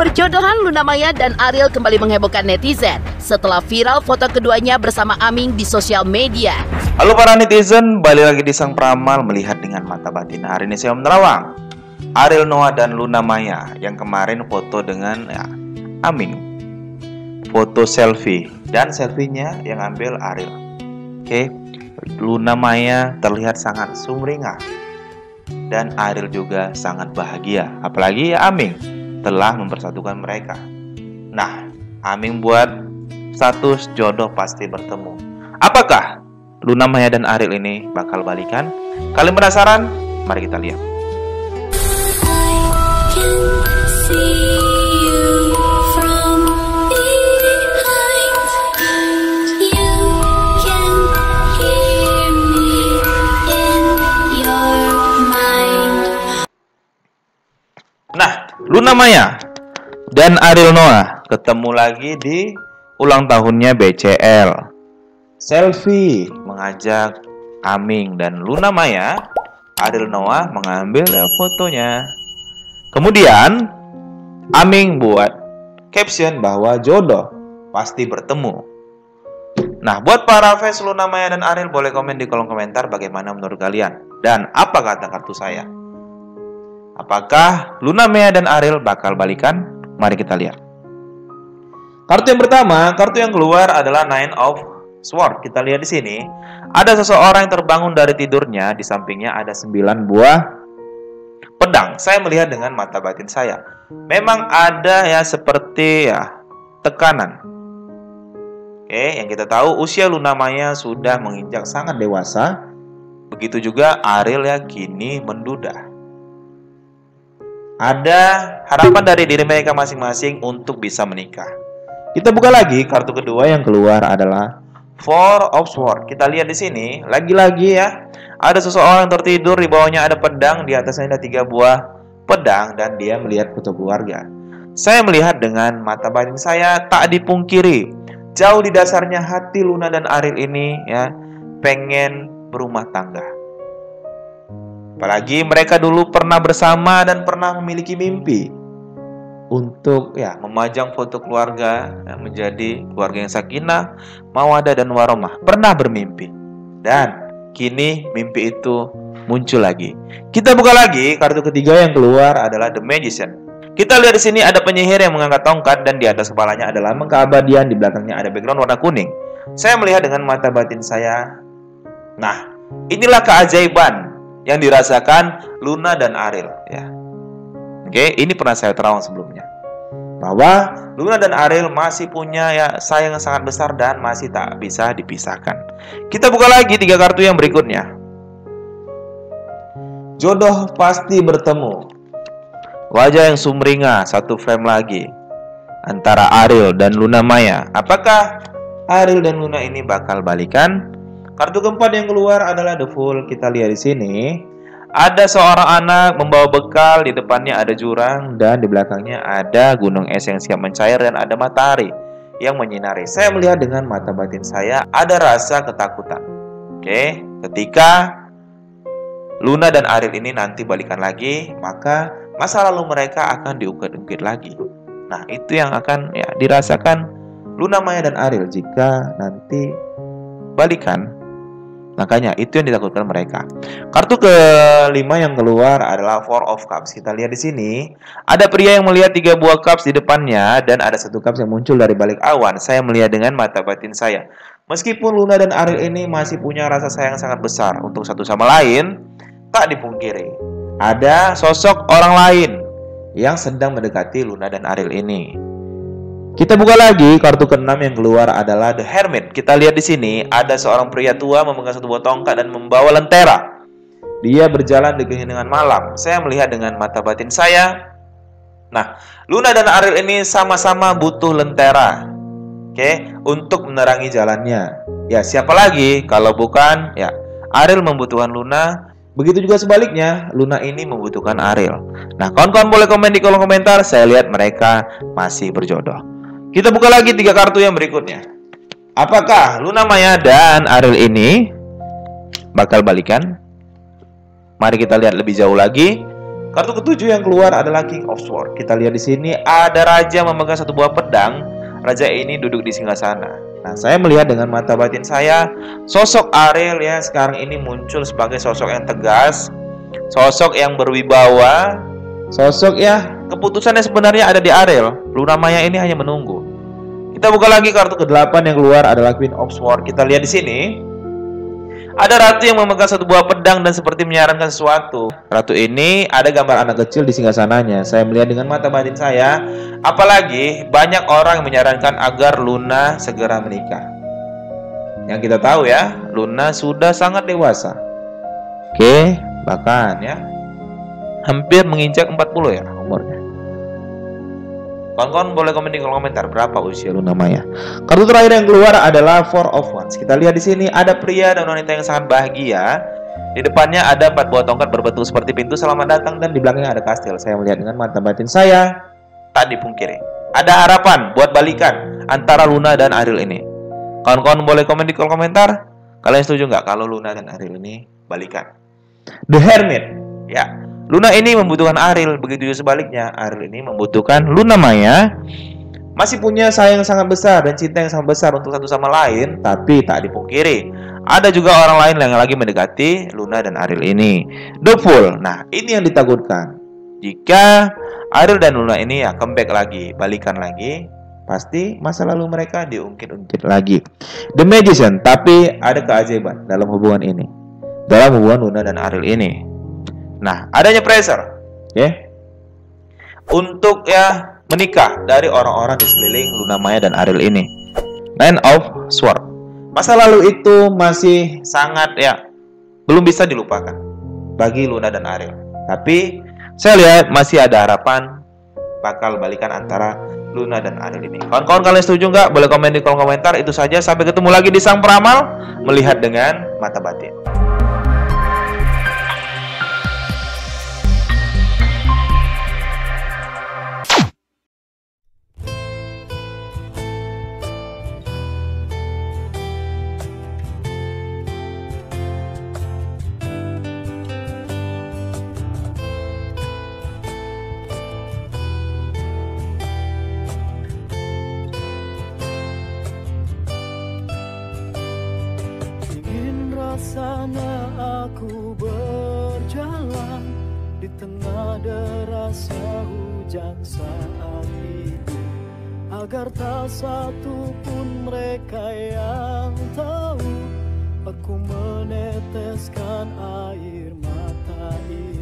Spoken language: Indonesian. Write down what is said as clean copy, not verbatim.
Perjodohan Luna Maya dan Ariel kembali menghebohkan netizen setelah viral foto keduanya bersama Aming di sosial media. Halo para netizen, balik lagi di Sang Peramal melihat dengan mata batin. Hari ini saya menerawang Ariel Noah dan Luna Maya yang kemarin foto dengan Aming. Foto selfie dan selfie-nya yang ambil Ariel. Oke, Luna Maya terlihat sangat sumringah dan Ariel juga sangat bahagia. Apalagi Aming telah mempersatukan mereka. Nah, Aming buat status jodoh pasti bertemu. Apakah Luna Maya dan Ariel ini bakal balikan? Kalian penasaran? Mari kita lihat. Nah, Luna Maya dan Ariel Noah ketemu lagi di ulang tahunnya BCL. Selfie mengajak Aming dan Luna Maya, Ariel Noah mengambil fotonya. Kemudian Aming buat caption bahwa jodoh pasti bertemu. Nah, buat para fans Luna Maya dan Ariel boleh komen di kolom komentar bagaimana menurut kalian dan apa kata kartu saya. Apakah Luna Maya dan Ariel bakal balikan? Mari kita lihat. Kartu yang pertama, kartu yang keluar adalah Nine of Swords. Kita lihat di sini, ada seseorang yang terbangun dari tidurnya, di sampingnya ada 9 buah pedang. Saya melihat dengan mata batin saya. Memang ada seperti tekanan. Oke, yang kita tahu usia Luna Maya sudah menginjak sangat dewasa. Begitu juga Ariel kini menduda. Ada harapan dari diri mereka masing-masing untuk bisa menikah. Kita buka lagi, kartu kedua yang keluar adalah Four of Swords. Kita lihat di sini, lagi-lagi ada seseorang tertidur, di bawahnya ada pedang, di atasnya ada 3 buah pedang, dan dia melihat foto keluarga. Saya melihat dengan mata batin saya, tak dipungkiri, jauh di dasarnya hati Luna dan Ariel ini pengen berumah tangga. Apalagi mereka dulu pernah bersama dan pernah memiliki mimpi untuk memajang foto keluarga menjadi keluarga yang sakinah, mawaddah dan warahmah. Pernah bermimpi dan kini mimpi itu muncul lagi. Kita buka lagi, kartu ketiga yang keluar adalah The Magician. Kita lihat di sini ada penyihir yang mengangkat tongkat dan di atas kepalanya ada lambang keabadian, di belakangnya ada background warna kuning. Saya melihat dengan mata batin saya. Nah, inilah keajaiban yang dirasakan Luna dan Ariel Oke, ini pernah saya terawang sebelumnya, bahwa Luna dan Ariel masih punya sayang yang sangat besar dan masih tak bisa dipisahkan. Kita buka lagi 3 kartu yang berikutnya. Jodoh pasti bertemu. Wajah yang sumringah, 1 frame lagi antara Ariel dan Luna Maya. Apakah Ariel dan Luna ini bakal balikan? Kartu keempat yang keluar adalah The Fool. Kita lihat di sini, ada seorang anak membawa bekal, di depannya ada jurang dan di belakangnya ada gunung es yang siap mencair dan ada matahari yang menyinari. Saya melihat dengan mata batin saya ada rasa ketakutan. Oke, ketika Luna dan Ariel ini nanti balikan lagi, maka masa lalu mereka akan diungkit-ungkit lagi. Nah, itu yang akan dirasakan Luna Maya dan Ariel jika nanti balikan. Makanya itu yang ditakutkan mereka. Kartu kelima yang keluar adalah Four of Cups. Kita lihat di sini, ada pria yang melihat 3 buah cups di depannya dan ada 1 cups yang muncul dari balik awan. Saya melihat dengan mata batin saya. Meskipun Luna dan Ariel ini masih punya rasa sayang sangat besar untuk satu sama lain, tak dipungkiri ada sosok orang lain yang sedang mendekati Luna dan Ariel ini. Kita buka lagi, kartu ke-6 yang keluar adalah The Hermit. Kita lihat di sini, ada seorang pria tua memegang 1 buah tongkat dan membawa lentera. Dia berjalan di keheningan malam. Saya melihat dengan mata batin saya. Nah, Luna dan Ariel ini sama-sama butuh lentera. Untuk menerangi jalannya. Siapa lagi kalau bukan Ariel membutuhkan Luna. Begitu juga sebaliknya, Luna ini membutuhkan Ariel. Nah, kawan-kawan boleh komen di kolom komentar. Saya lihat mereka masih berjodoh. Kita buka lagi 3 kartu yang berikutnya. Apakah Luna Maya dan Ariel ini bakal balikan? Mari kita lihat lebih jauh lagi. Kartu ketujuh yang keluar adalah King of Swords. Kita lihat di sini ada raja memegang satu buah pedang. Raja ini duduk di singgasana. Nah, saya melihat dengan mata batin saya, sosok Ariel ya sekarang ini muncul sebagai sosok yang tegas, sosok yang berwibawa, sosok ya keputusannya sebenarnya ada di Ariel. Luna Maya ini hanya menunggu. Kita buka lagi kartu ke-8 yang keluar adalah Queen of Swords. Kita lihat di sini ada ratu yang memegang satu buah pedang dan seperti menyarankan sesuatu. Ratu ini ada gambar anak kecil di singgasananya. Saya melihat dengan mata batin saya, apalagi banyak orang yang menyarankan agar Luna segera menikah. Yang kita tahu ya, Luna sudah sangat dewasa. Oke, bahkan ya hampir menginjak 40 ya umurnya. Kawan-kawan boleh komen di kolom komentar berapa usia Luna Maya. Kartu terakhir yang keluar adalah Four of Wands. Kita lihat di sini ada pria dan wanita yang sangat bahagia. Di depannya ada 4 buah tongkat berbentuk seperti pintu selamat datang dan di belakangnya ada kastil. Saya melihat dengan mata batin saya, tak dipungkiri ada harapan buat balikan antara Luna dan Ariel ini. Kawan-kawan boleh komen di kolom komentar. Kalian setuju nggak kalau Luna dan Ariel ini balikan? The Hermit, ya. Luna ini membutuhkan Ariel, begitu juga sebaliknya. Ariel ini membutuhkan Luna Maya. Masih punya sayang sangat besar dan cinta yang sangat besar untuk satu sama lain. Tapi tak dipungkiri, ada juga orang lain yang lagi mendekati Luna dan Ariel ini. The Fool. Nah, ini yang ditakutkan. Jika Ariel dan Luna ini ya comeback lagi, balikan lagi, pasti masa lalu mereka diungkit-ungkit lagi. The Magician. Tapi ada keajaiban dalam hubungan ini, dalam hubungan Luna dan Ariel ini. Nah, adanya pressure, ya, untuk ya menikah dari orang-orang di sekeliling Luna Maya dan Ariel ini. Nine of Swords. Masa lalu itu masih sangat ya belum bisa dilupakan bagi Luna dan Ariel. Tapi saya lihat masih ada harapan bakal balikan antara Luna dan Ariel ini. Kawan-kawan kalian setuju nggak? Boleh komen di kolom komentar. Itu saja. Sampai ketemu lagi di Sang Peramal, melihat dengan mata batin. Rasanya aku berjalan di tengah derasnya hujan saat ini, agar tak satu pun mereka yang tahu aku meneteskan air mata ini.